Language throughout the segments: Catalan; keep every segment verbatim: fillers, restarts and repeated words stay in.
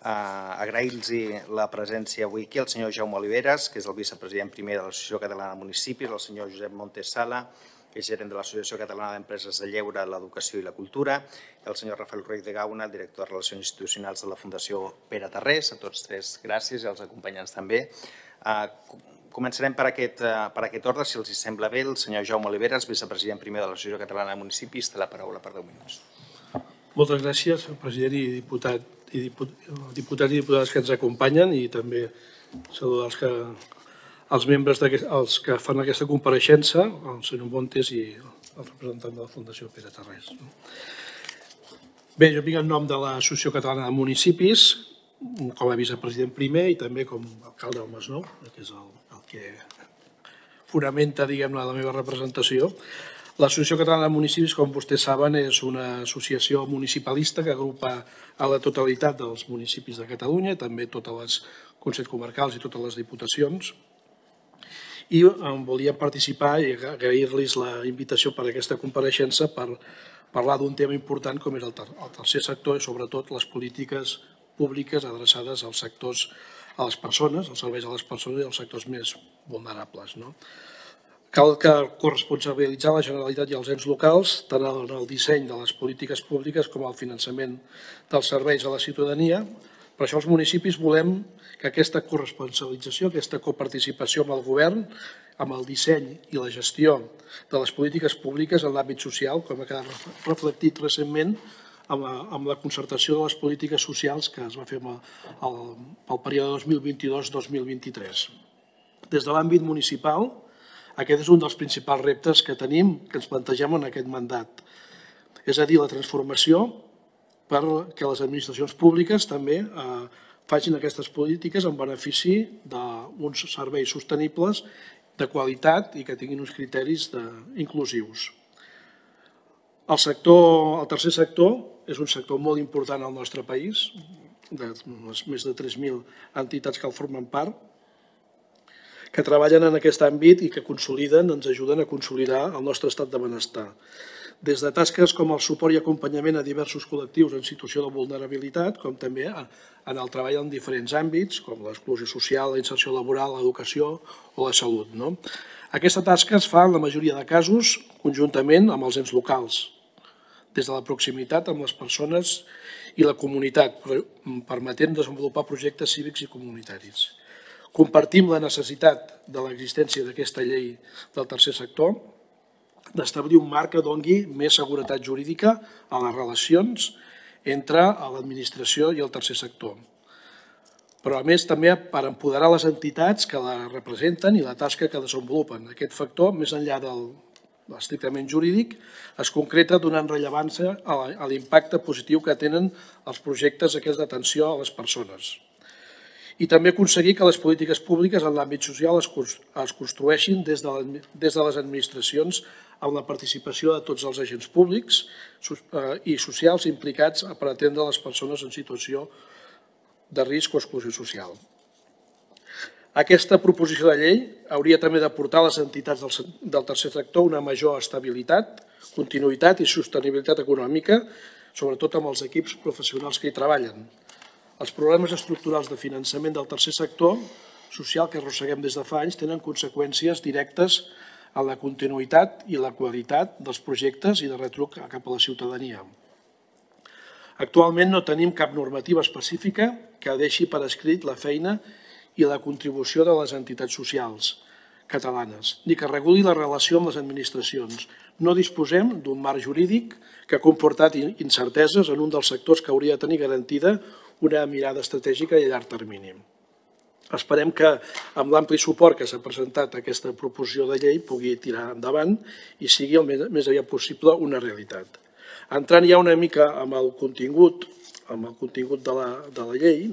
agrair-los la presència avui aquí al senyor Jaume Oliveres, que és el vicepresident primer de l'Associació Catalana de Municipis, el senyor Josep Montes Sala, que és gerent de l'Associació Catalana d'Empreses de Lleure, l'Educació i la Cultura, i el senyor Rafael Ruiz de Gauna, director de Relacions Institucionals de la Fundació Pere Tarrés. A tots tres, gràcies, i als acompanyants també. Començarem per aquest ordre, si els sembla bé. El senyor Jaume Oliveres, vicepresident primer de l'Associació Catalana de Municipis, té la paraula per deu minuts. Moltes gràcies, president i diputat i diputats i diputades que ens acompanyen, i també saludar els membres els que fan aquesta compareixença, el senyor Montes i el representant de la Fundació Pere Tarrés. Bé, jo vinc en nom de l'Associació Catalana de Municipis, com a vicepresident primer i també com a alcalde del Masnou, que és el que fonamenta, diguem-ne, la meva representació. L'Associació Catalana de Municipis, com vostès saben, és una associació municipalista que agrupa a la totalitat dels municipis de Catalunya, també tots els consells comarcals i totes les diputacions. I volíem participar i agrair-los la invitació per a aquesta compareixença per parlar d'un tema important com és el tercer sector i sobretot les polítiques públiques adreçades als sectors, a les persones, als serveis a les persones i als sectors més vulnerables. Cal corresponsabilitzar la Generalitat i els ens locals tant en el disseny de les polítiques públiques com el finançament dels serveis a la ciutadania. Per això els municipis volem que aquesta corresponsabilització, aquesta coparticipació amb el govern, amb el disseny i la gestió de les polítiques públiques en l'àmbit social, com ha quedat reflectit recentment amb la concertació de les polítiques socials que es va fer pel període dos mil vint-i-dos dos mil vint-i-tres. Des de l'àmbit municipal, aquest és un dels principals reptes que tenim, que ens plantegem en aquest mandat. És a dir, la transformació perquè les administracions públiques també facin aquestes polítiques en benefici d'uns serveis sostenibles, de qualitat i que tinguin uns criteris inclusius. El tercer sector és un sector molt important al nostre país, de les més de tres mil entitats que el formen part, que treballen en aquest àmbit i que consoliden, ens ajuden a consolidar el nostre estat de benestar. Des de tasques com el suport i acompanyament a diversos col·lectius en situació de vulnerabilitat, com també en el treball en diferents àmbits, com l'exclusió social, la inserció laboral, l'educació o la salut. Aquesta tasca es fa, en la majoria de casos, conjuntament amb els ens locals, des de la proximitat amb les persones i la comunitat, permetent desenvolupar projectes cívics i comunitaris. Compartim la necessitat de l'existència d'aquesta llei del tercer sector, d'establir un marc que doni més seguretat jurídica a les relacions entre l'administració i el tercer sector. Però a més també per empoderar les entitats que la representen i la tasca que desenvolupen. Aquest factor, més enllà del estrictament jurídic, es concreta donant rellevància a l'impacte positiu que tenen els projectes aquests d'atenció a les persones. I també aconseguir que les polítiques públiques en l'àmbit social es construeixin des de les administracions amb la participació de tots els agents públics i socials implicats per atendre les persones en situació de risc o exclusió social. Aquesta proposició de llei hauria també d'aportar a les entitats del tercer sector una major estabilitat, continuïtat i sostenibilitat econòmica, sobretot amb els equips professionals que hi treballen. Els problemes estructurals de finançament del tercer sector social que arrosseguem des de fa anys tenen conseqüències directes en la continuïtat i la qualitat dels projectes i de retruc cap a la ciutadania. Actualment no tenim cap normativa específica que deixi per escrit la feina i la contribució de les entitats socials catalanes, ni que reguli la relació amb les administracions. No disposem d'un marc jurídic que ha comportat incerteses en un dels sectors que hauria de tenir garantida una mirada estratègica i a llarg termini. Esperem que amb l'ampli suport que s'ha presentat aquesta proposició de llei pugui tirar endavant i sigui el més aviat possible una realitat. Entrant ja una mica amb el contingut de la llei,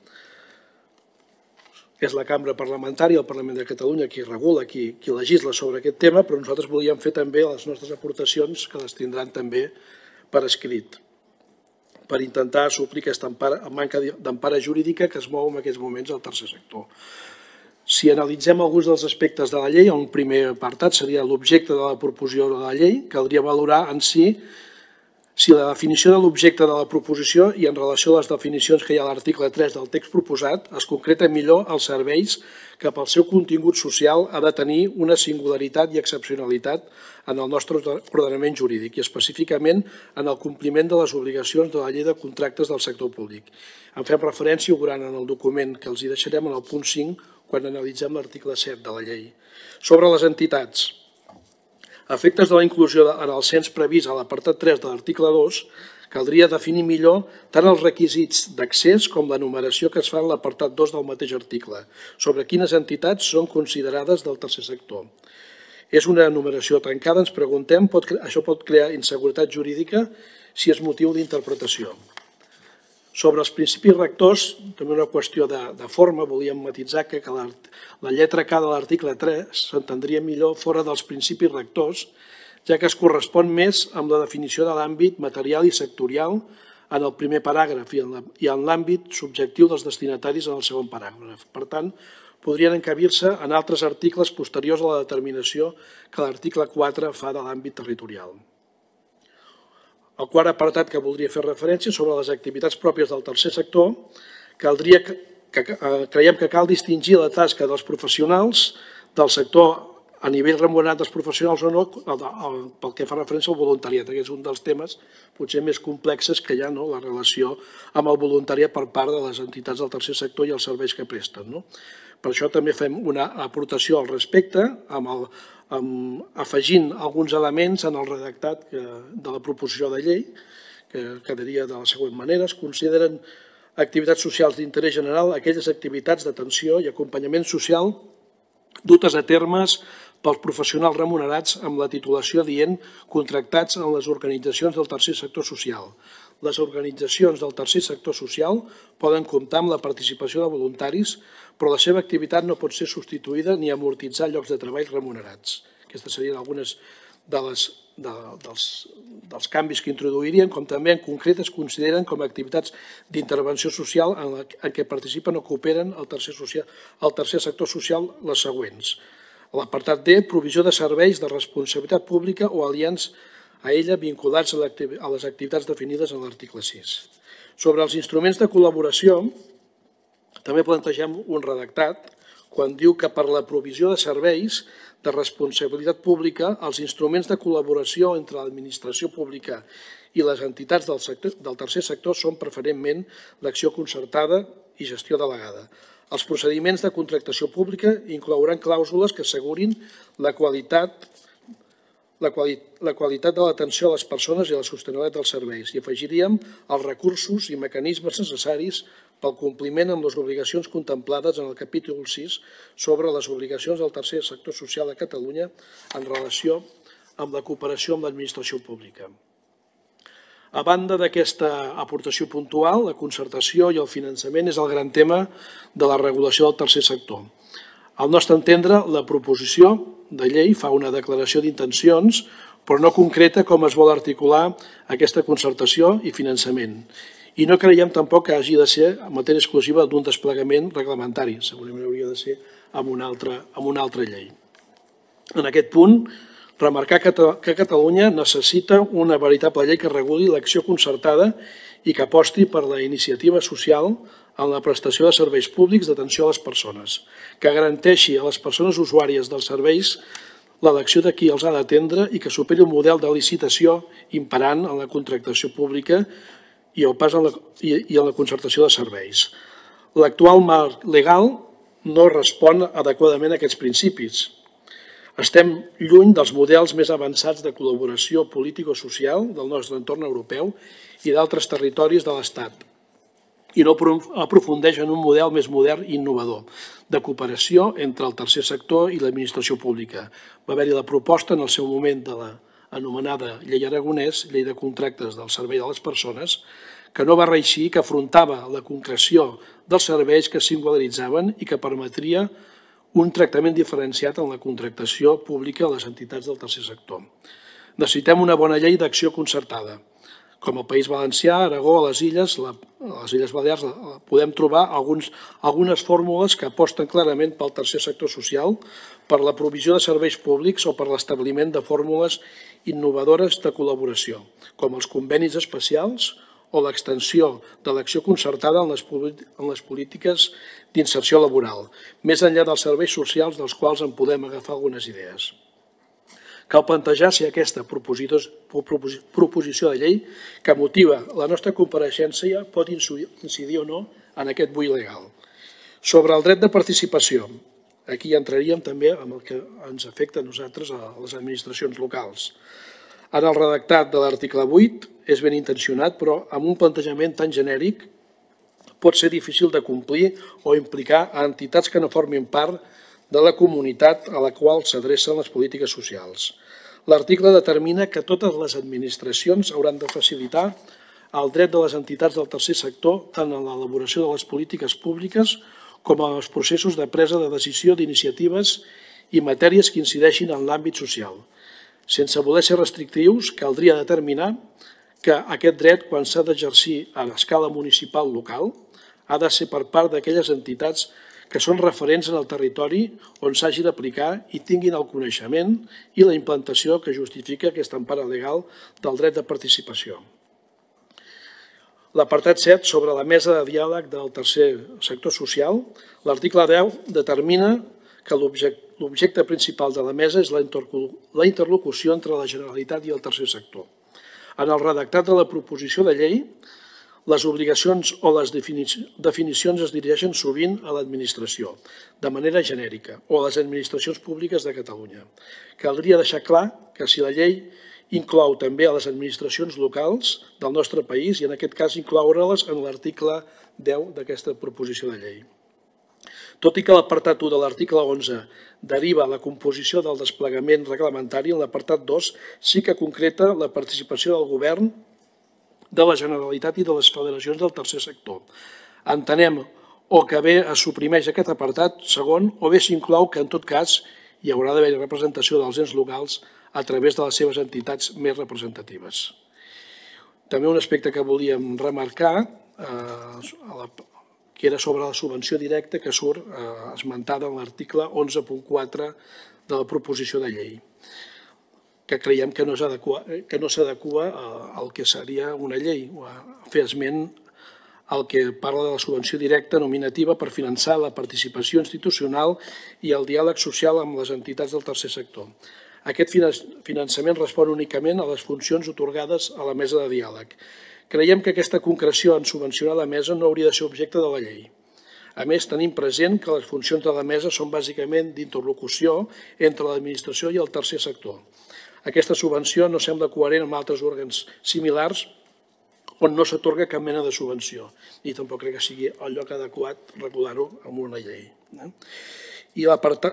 és la cambra parlamentària, el Parlament de Catalunya, qui regula, qui legisla sobre aquest tema, però nosaltres volíem fer també les nostres aportacions, que les tindran també per escrit, per intentar suplir aquesta manca d'empara jurídica que es mou en aquests moments al tercer sector. Si analitzem alguns dels aspectes de la llei, un primer apartat seria l'objecte de la proposició de la llei. Caldria valorar en si Si la definició de l'objecte de la proposició i en relació a les definicions que hi ha a l'article tres del text proposat es concreta millor els serveis que pel seu contingut social ha de tenir una singularitat i excepcionalitat en el nostre ordenament jurídic i específicament en el compliment de les obligacions de la llei de contractes del sector públic. En fem referència durant en el document que els hi deixarem en el punt cinc quan analitzem l'article set de la llei. Sobre les entitats. A efectes de la inclusió en el cens previst a l'apartat tres de l'article dos, caldria definir millor tant els requisits d'accés com la numeració que es fa en l'apartat dos del mateix article, sobre quines entitats són considerades del tercer sector. És una numeració tancada, ens preguntem, això pot crear inseguretat jurídica si és motiu d'interpretació. Sobre els principis rectors, també una qüestió de, de forma, volíem matitzar que, que la, la lletra K de l'article tres s'entendria millor fora dels principis rectors, ja que es correspon més amb la definició de l'àmbit material i sectorial en el primer paràgraf i en, la, i en l'àmbit subjectiu dels destinataris en el segon paràgraf. Per tant, podrien encabir-se en altres articles posteriors a la determinació que l'article quatre fa de l'àmbit territorial. El quart apartat que voldria fer referència sobre les activitats pròpies del tercer sector, caldria que, que, creiem que cal distingir la tasca dels professionals del sector a nivell remunerat dels professionals o no, pel que fa referència al voluntariat, que és un dels temes potser més complexes que hi ha, no? La relació amb el voluntariat per part de les entitats del tercer sector i els serveis que presten. No? Per això també fem una aportació al respecte, amb el, amb, afegint alguns elements en el redactat que, de la proposició de llei, que quedaria de la següent manera. Es consideren activitats socials d'interès general aquelles activitats d'atenció i acompanyament social dutes a termes pels professionals remunerats amb la titulació dient contractats en les organitzacions del tercer sector social. Les organitzacions del tercer sector social poden comptar amb la participació de voluntaris, però la seva activitat no pot ser substituïda ni amortitzar llocs de treball remunerats. Aquestes serien algunes de les, de, dels, dels canvis que introduirien, com també en concret es consideren com a activitats d'intervenció social en, la, en què participen o cooperen el tercer, social, el tercer sector social les següents. A l'apartat D, provisió de serveis de responsabilitat pública o aliens a ella vinculats a, a les activitats definides en l'article sis. Sobre els instruments de col·laboració, també plantegem un redactat quan diu que per la provisió de serveis de responsabilitat pública, els instruments de col·laboració entre l'administració pública i les entitats del, sector, del tercer sector són preferentment l'acció concertada i gestió delegada. Els procediments de contractació pública inclouran clàusules que assegurin la qualitat, la, quali, la qualitat de l'atenció a les persones i la sostenibilitat dels serveis i afegiríem els recursos i mecanismes necessaris pel compliment amb les obligacions contemplades en el capítol sis sobre les obligacions del tercer sector social a Catalunya en relació amb la cooperació amb l'administració pública. A banda d'aquesta aportació puntual, la concertació i el finançament és el gran tema de la regulació del tercer sector. Al nostre entendre, la proposició de llei fa una declaració d'intencions, però no concreta com es vol articular aquesta concertació i finançament. I no creiem tampoc que hagi de ser en matèria exclusiva d'un desplegament reglamentari, segurament hauria de ser amb una altra, amb una altra llei. En aquest punt, remarcar que Catalunya necessita una veritable llei que reguli l'acció concertada i que aposti per la iniciativa social en la prestació de serveis públics d'atenció a les persones, que garanteixi a les persones usuàries dels serveis l'elecció de qui els ha d'atendre i que superi el model de licitació imperant en la contractació pública i el pas en la, i, i en la concertació de serveis. L'actual marc legal no respon adequadament a aquests principis. Estem lluny dels models més avançats de col·laboració político-social del nostre entorn europeu i d'altres territoris de l'Estat i no aprofundeix en un model més modern i innovador de cooperació entre el tercer sector i l'administració pública. Va haver-hi la proposta en el seu moment de la anomenada Llei Aragonès, Llei de Contractes del Servei de les Persones, que no va reeixir, que afrontava la concreció dels serveis que singularitzaven i que permetria un tractament diferenciat en la contractació pública a les entitats del tercer sector. Necessitem una bona llei d'acció concertada. Com al País Valencià, Aragó, a les Illes, a les Illes Balears, podem trobar algunes fórmules que aposten clarament pel tercer sector social, per la provisió de serveis públics o per l'establiment de fórmules innovadores de col·laboració, com els convenis especials o l'extensió de l'acció concertada en les polítiques d'inserció laboral, més enllà dels serveis socials dels quals en podem agafar algunes idees. Cal plantejar si aquesta proposició de llei que motiva la nostra compareixença pot incidir o no en aquest buit legal. Sobre el dret de participació, aquí entraríem també amb el que ens afecta a nosaltres, a les administracions locals. En el redactat de l'article vuit és ben intencionat, però amb un plantejament tan genèric pot ser difícil de complir o implicar a entitats que no formin part de la comunitat a la qual s'adrecen les polítiques socials. L'article determina que totes les administracions hauran de facilitar el dret de les entitats del tercer sector tant en l'elaboració de les polítiques públiques com en els processos de presa de decisió d'iniciatives i matèries que incideixin en l'àmbit social. Sense voler ser restrictius, caldria determinar que aquest dret, quan s'ha d'exercir a escala municipal local, ha de ser per part d'aquelles entitats que són referents en el territori on s'hagi d'aplicar i tinguin el coneixement i la implantació que justifica aquesta empara legal del dret de participació. L'apartat set, sobre la mesa de diàleg del tercer sector social, l'article deu determina que l'objecte principal de la mesa és la interlocució entre la Generalitat i el tercer sector. En el redactat de la proposició de llei, les obligacions o les definicions es dirigeixen sovint a l'administració, de manera genèrica, o a les administracions públiques de Catalunya. Caldria deixar clar que si la llei inclou també a les administracions locals del nostre país i en aquest cas incloure-les en l'article deu d'aquesta proposició de llei. Tot i que l'apartat u de l'article onze deriva la composició del desplegament reglamentari, en l'apartat dos sí que concreta la participació del govern, de la Generalitat i de les federacions del tercer sector. Entenem o que bé es suprimeix aquest apartat segon o bé s'inclou que en tot cas hi haurà d'haver representació dels ens locals a través de les seves entitats més representatives. També un aspecte que volíem remarcar, que era sobre la subvenció directa que surt esmentada en l'article onze punt quatre de la proposició de llei, que creiem que no s'adequa al que seria una llei, fer esment al que parla de la subvenció directa nominativa per finançar la participació institucional i el diàleg social amb les entitats del tercer sector. Aquest finançament respon únicament a les funcions atorgades a la mesa de diàleg. Creiem que aquesta concreció en subvencionar la mesa no hauria de ser objecte de la llei. A més, tenim present que les funcions de la mesa són bàsicament d'interlocució entre l'administració i el tercer sector. Aquesta subvenció no sembla coherent amb altres òrgans similars on no s'atorga cap mena de subvenció, ni tampoc crec que sigui el lloc adequat regular-ho amb una llei. I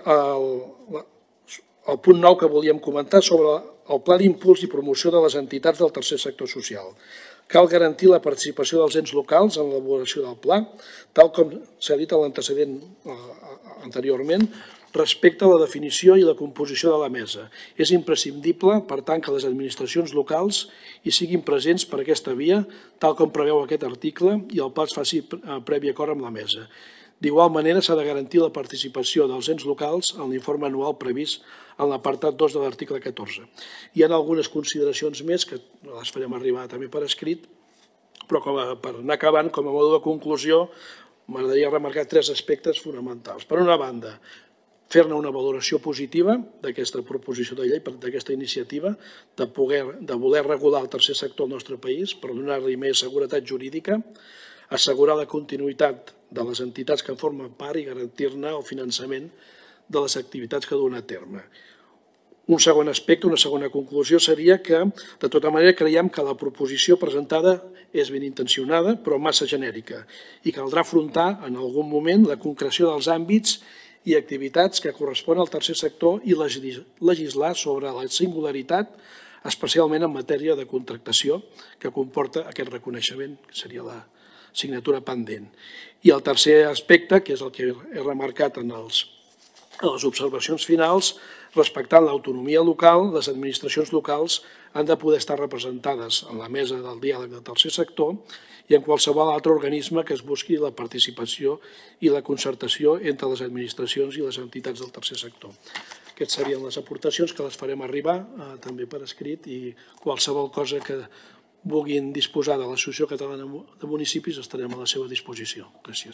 el punt nou que volíem comentar sobre el pla d'impuls i promoció de les entitats del tercer sector social. Cal garantir la participació dels ens locals en l'elaboració del pla, tal com s'ha dit en l'antecedent anteriorment, respecte a la definició i la composició de la mesa. És imprescindible, per tant, que les administracions locals hi siguin presents per aquesta via, tal com preveu aquest article, i el pla es faci previ acord amb la mesa. D'igual manera, s'ha de garantir la participació dels ens locals en l'informe anual previst en l'apartat dos de l'article catorze. Hi ha algunes consideracions més que les farem arribar també per escrit, però per anar acabant, com a mode de conclusió, m'agradaria remarcar tres aspectes fonamentals. Per una banda, fer-ne una valoració positiva d'aquesta proposició de llei, d'aquesta iniciativa, de voler regular el tercer sector al nostre país per donar-li més seguretat jurídica, assegurar la continuïtat de les entitats que en formen part i garantir-ne el finançament de les activitats que duen a terme. Un segon aspecte, una segona conclusió seria que, de tota manera, creiem que la proposició presentada és ben intencionada, però massa genèrica, i caldrà afrontar en algun moment la concreció dels àmbits i activitats que correspon al tercer sector i legislar sobre la singularitat, especialment en matèria de contractació, que comporta aquest reconeixement, que seria la signatura pendent. I el tercer aspecte, que és el que he remarcat en les observacions finals, Respectant l'autonomia local, les administracions locals han de poder estar representades en la mesa del diàleg del tercer sector i en qualsevol altre organisme que es busqui la participació i la concertació entre les administracions i les entitats del tercer sector. Aquestes serien les aportacions que les farem arribar també per escrit i qualsevol cosa que vulguin disposar de l'Associació Catalana de Municipis estarem a la seva disposició. Gràcies.